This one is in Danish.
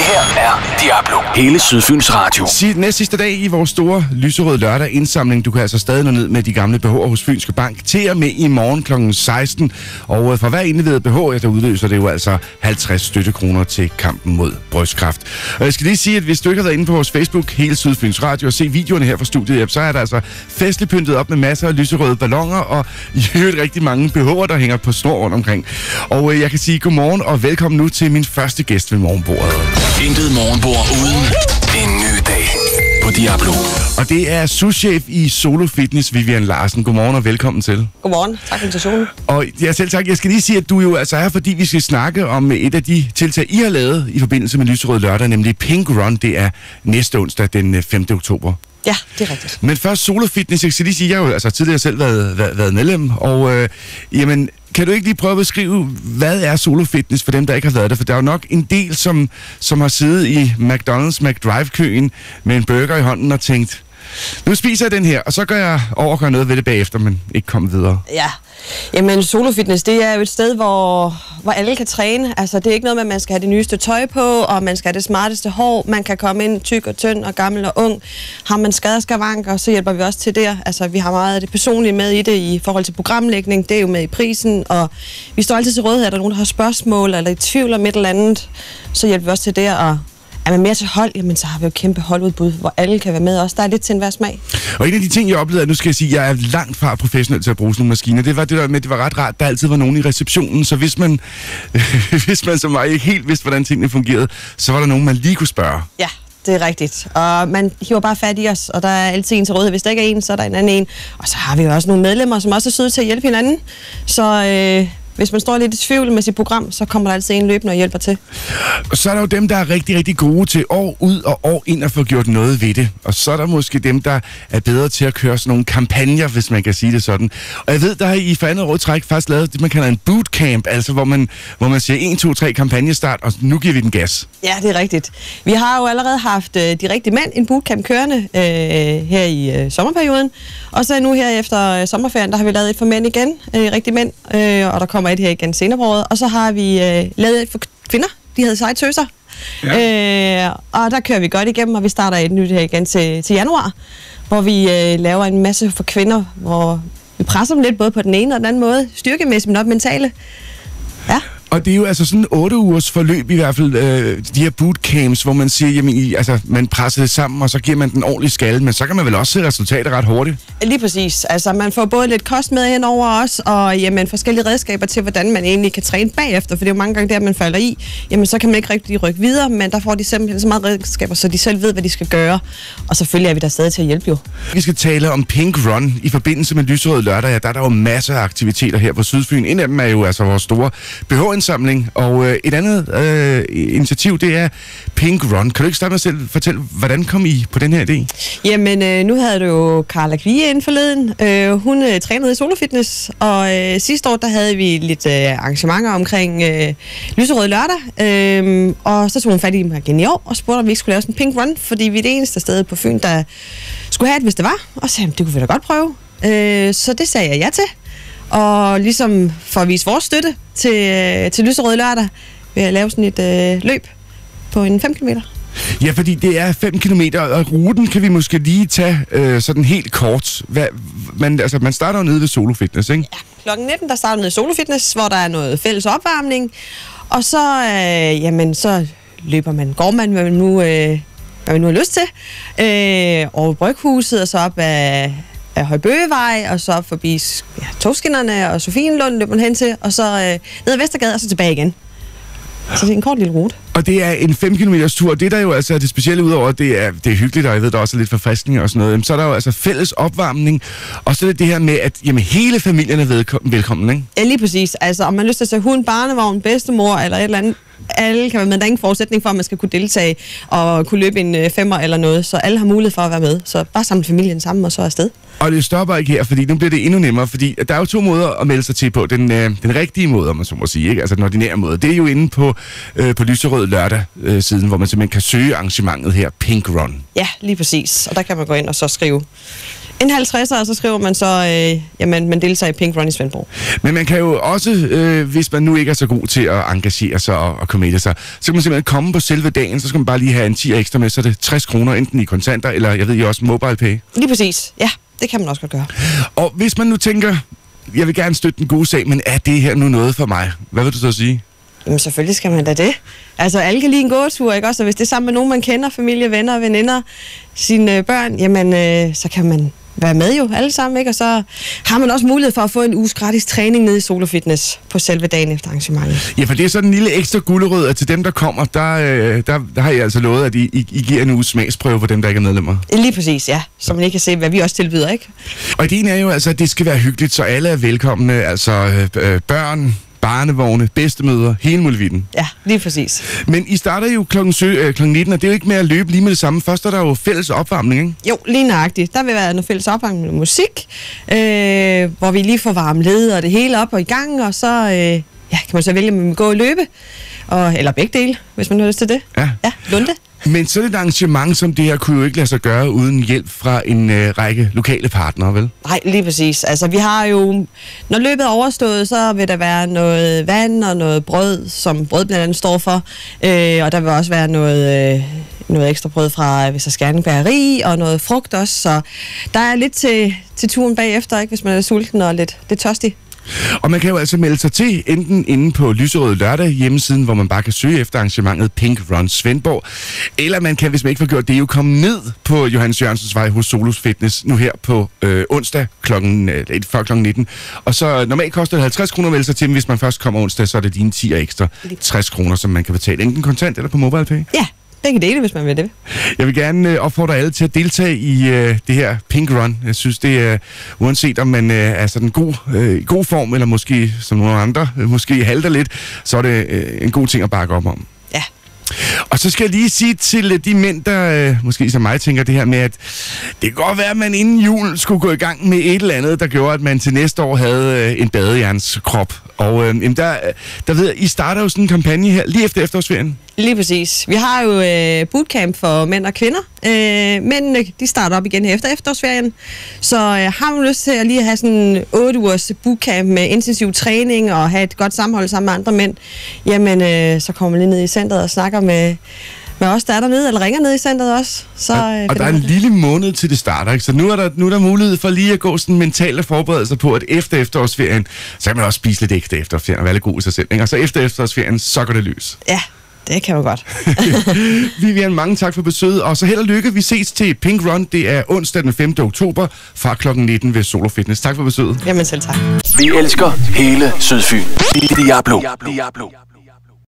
her er Diablo. Hele Sydfyns Radio. Næst sidste dag i vores store lyserød lørdag indsamling. Du kan altså stadig nå ned med de gamle BH'er hos Fynske Bank til og med i morgen kl. 16. Og for hver indleveret BH, der udløser det jo altså 50 støttekroner til kampen mod brystkræft. Og jeg skal lige sige, at hvis du ikke har været inde på vores Facebook, Hele Sydfyns Radio, og se videoerne her fra studiet, så er der altså festligt pyntet op med masser af lyserøde balloner og i øvrigt rigtig mange BH'er, der hænger på snor rundt omkring. Og jeg kan sige godmorgen og velkommen nu til min første gæst ved morgenbordet. Intet morgenbord uden en ny dag på Diablo. Og det er souschef i Solo Fitness, Vivian Larsen. Godmorgen og velkommen til. Godmorgen. Tak for invitationen. Og ja, selv tak. Jeg skal lige sige, at du jo altså er, fordi vi skal snakke om et af de tiltag, I har lavet i forbindelse med Lyserød Lørdag, nemlig Pink Run. Det er næste onsdag, den 5. oktober. Ja, det er rigtigt. Men først Solo Fitness. Jeg skal lige sige, jeg har jo altså tidligere selv været medlem, og jamen, kan du ikke lige prøve at beskrive, hvad er Solo Fitness for dem, der ikke har været der? For der er jo nok en del, som har siddet i McDonald's McDrive-køen med en burger i hånden og tænkt, nu spiser jeg den her, og så gør jeg overgør noget ved det bagefter, men ikke komme videre. Ja, jamen Solo Fitness, det er jo et sted, hvor alle kan træne. Altså, det er ikke noget med, at man skal have det nyeste tøj på, og man skal have det smarteste hår. Man kan komme ind tyk og tynd og gammel og ung. Har man skader og skavanker, så hjælper vi også til det. Altså, vi har meget af det personlige med i det i forhold til programlægning. Det er jo med i prisen, og vi står altid til rådighed. Er der nogen, der har spørgsmål eller i tvivl om et eller andet, så hjælper vi også til det. Og er man mere til hold, jamen så har vi jo kæmpe holdudbud, hvor alle kan være med også. Der er lidt til enhver smag. Og en af de ting, jeg oplevede, nu skal jeg sige, at jeg er langt fra professionel til at bruge sådan nogle maskiner. Det var det der med, det var ret rart, der altid var nogen i receptionen, så hvis man som mig ikke helt vidste, hvordan tingene fungerede, så var der nogen, man lige kunne spørge. Ja, det er rigtigt. Og man hiver bare fat i os, og der er altid en til rådighed. Hvis der ikke er en, så er der en anden en. Og så har vi jo også nogle medlemmer, som også er søde til at hjælpe hinanden. Så hvis man står lidt i tvivl med sit program, så kommer der altid en løbende og hjælper til. Og så er der jo dem, der er rigtig, rigtig gode til år ud og år ind at få gjort noget ved det. Og så er der måske dem, der er bedre til at køre sådan nogle kampagner, hvis man kan sige det sådan. Og jeg ved, der har I for andet råd træk faktisk lavet det, man kalder en bootcamp, altså hvor man siger 1, 2, 3 kampagnestart, og nu giver vi den gas. Ja, det er rigtigt. Vi har jo allerede haft de rigtige mænd en bootcamp kørende her i sommerperioden. Og så nu her efter sommerferien, der har vi lavet et for mænd igen, rigtige mænd, og der kommer et her igen senere på året. Og så har vi lavet et for kvinder, de hedder sejtøser. Ja. Og der kører vi godt igennem, og vi starter et nyt her igen til januar, hvor vi laver en masse for kvinder, hvor vi presser dem lidt både på den ene og den anden måde, styrkemæssigt, men også mentale. Ja. Og det er jo altså sådan 8 ugers forløb i hvert fald, de her bootcamps, hvor man siger, jamen, altså, man presser det sammen, og så giver man den ordentlige skalle, men så kan man vel også se resultater ret hurtigt? Lige præcis. Altså, man får både lidt kost med ind over os, og jamen, forskellige redskaber til, hvordan man egentlig kan træne bagefter, for det er jo mange gange der, man falder i. Jamen, så kan man ikke rigtig rykke videre, men der får de simpelthen så meget redskaber, så de selv ved, hvad de skal gøre. Og selvfølgelig er vi der stadig til at hjælpe jo. Vi skal tale om Pink Run i forbindelse med Lyserød Lørdag. Ja, der er der jo masser af aktiviteter her på Sydfyn. En af dem er jo altså vores store BH-indsamling, og et andet initiativ, det er Pink Run. Kan du ikke starte med selv fortælle, hvordan kom I på den her idé? Jamen, nu havde du jo Carla Kvie inden forleden. Hun trænede i Solo Fitness, og sidste år, der havde vi lidt arrangementer omkring Lyserød Lørdag. Og så tog hun fat i mig igen i år, og spurgte, om vi ikke skulle lave sådan en Pink Run, fordi vi er det eneste sted på Fyn, der skulle have det, hvis det var. Og så sagde det kunne vi da godt prøve. Så det sagde jeg ja til. Og ligesom for at vise vores støtte til Lyserød Lørdag, vil jeg lave sådan et løb på en 5 km. Ja, fordi det er 5 kilometer, og ruten kan vi måske lige tage sådan helt kort. Man starter jo nede ved Solo Fitness, ikke? Ja, klokken 19, der starter nede ved Solo Fitness, hvor der er noget fælles opvarmning. Og så, så går man, hvad man nu har lyst til. Over Bryghuset, og så op af Højbøgevej, og så op forbi Togskinnerne og Sofienlund løber man hen til, og så ned ad Vestergade, og så tilbage igen. Så det er en kort lille rute. Og det er en 5 km tur, og det der jo altså er det specielle udover, det er hyggeligt, og jeg ved, der også er lidt forfriskning og sådan noget. Så er der jo altså fælles opvarmning, og så er det her med, at jamen, hele familien er velkommen, ikke? Ja, lige præcis. Altså, om man har lyst til at tage hund, barnevogn, bedstemor eller et eller andet, alle kan være med. Der er ingen forudsætning for, at man skal kunne deltage og kunne løbe en 5'er eller noget, så alle har mulighed for at være med. Så bare samle familien sammen og så afsted. Og det stopper ikke her, fordi nu bliver det endnu nemmere, fordi der er jo 2 måder at melde sig til på. Den rigtige måde, om man så må sige, ikke? Altså den ordinære måde, det er jo inde på Lyserød Lørdag siden, hvor man simpelthen kan søge arrangementet her, Pink Run. Ja, lige præcis. Og der kan man gå ind og så skrive En 50'er, og så skriver man så, jamen, man deltager i Pink Run i Svendborg. Men man kan jo også, hvis man nu ikke er så god til at engagere sig og committe sig, så kan man simpelthen komme på selve dagen, så skal man bare lige have en 10 ekstra med, så er det 60 kroner, enten i kontanter, eller jeg ved jo også MobilePay. Lige præcis, ja. Det kan man også godt gøre. Og hvis man nu tænker, jeg vil gerne støtte den gode sag, men er det her nu noget for mig? Hvad vil du så sige? Jamen selvfølgelig skal man da det. Altså alle kan lide en gåtur, ikke også? Og hvis det er sammen med nogen, man kender, familie, venner og veninder, sine børn, jamen så kan man være med jo alle sammen, ikke? Og så har man også mulighed for at få en uges gratis træning nede i Solo Fitness på selve dagen efter arrangementet. Ja, for det er sådan en lille ekstra gulerod, at til dem, der kommer, der har I altså lovet, at I giver en uges smagsprøve for dem, der ikke er medlemmer. Lige præcis, ja. Så man ikke kan se, hvad vi også tilbyder, ikke? Og ideen er jo altså, at det skal være hyggeligt, så alle er velkomne, altså børn, barnevogne, bedstemødre, hele muligheden. Ja, lige præcis. Men I starter jo klokken 19, og det er jo ikke med at løbe lige med det samme. Først er der jo fælles opvarmning, ikke? Jo, lige nøjagtigt. Der vil være noget fælles opvarmning med musik, hvor vi lige får varme led og det hele op og i gang, og så kan man så vælge, om man vil gå og løbe, eller begge dele, hvis man har lyst til det. Ja. Ja, lunde. Men så et arrangement som det her kunne jo ikke lade sig gøre uden hjælp fra en række lokale partnere, vel? Nej, lige præcis. Altså vi har jo, når løbet er overstået, så vil der være noget vand og noget brød, som brød blandt andet står for. Og der vil også være noget ekstra brød fra Vester Skærning Bageri og noget frugt også. Så der er lidt til turen bagefter, ikke, hvis man er sulten og lidt tørstig. Og man kan jo altså melde sig til enten inde på Lyserød Lørdag hjemmesiden, hvor man bare kan søge efter arrangementet Pink Run Svendborg, eller man kan, hvis man ikke får gjort det, jo komme ned på Johannes Jørgensens Vej hos Solus Fitness nu her på onsdag før klokken 19. Og så normalt koster det 50 kroner at melde sig til, men hvis man først kommer onsdag, så er det dine 10 ekstra 60 kroner, som man kan betale enten kontant eller på MobilePay. Ja. Begge dele, hvis man vil det. Jeg vil gerne opfordre alle til at deltage i det her Pink Run. Jeg synes, det er, uanset om man er sådan god form, eller måske som nogle andre, måske halter lidt, så er det en god ting at bakke op om. Ja. Og så skal jeg lige sige til de mænd, der måske som mig tænker det her med, at det kan godt være, at man inden jul skulle gå i gang med et eller andet, der gjorde, at man til næste år havde en badejernskrop. Og der ved jeg, I starter jo sådan en kampagne her lige efter efterårsferien. Lige præcis. Vi har jo bootcamp for mænd og kvinder. Mændene, de starter op igen efter efterårsferien. Så har man lyst til at lige have sådan 8 ugers bootcamp med intensiv træning og have et godt sammenhold sammen med andre mænd, jamen så kommer man lige ned i centret og snakker med os, der er dernede, eller ringer ned i centret også. Så, og der er en lille måned til det starter, ikke? Så nu er der mulighed for lige at gå sådan mentalt og forberede sig på, at efter efterårsferien, så kan man også spise lidt ekstra efterårsferien og være lidt god i sig selv, ikke? Og så efter efterårsferien, så går det løs. Ja, det kan jo godt. Vivian, mange tak for besøget, og så held og lykke. Vi ses til Pink Run. Det er onsdag den 5. oktober fra klokken 19 ved Solo Fitness. Tak for besøget. Jamen selv tak. Vi elsker hele Sydfyn. Diablo.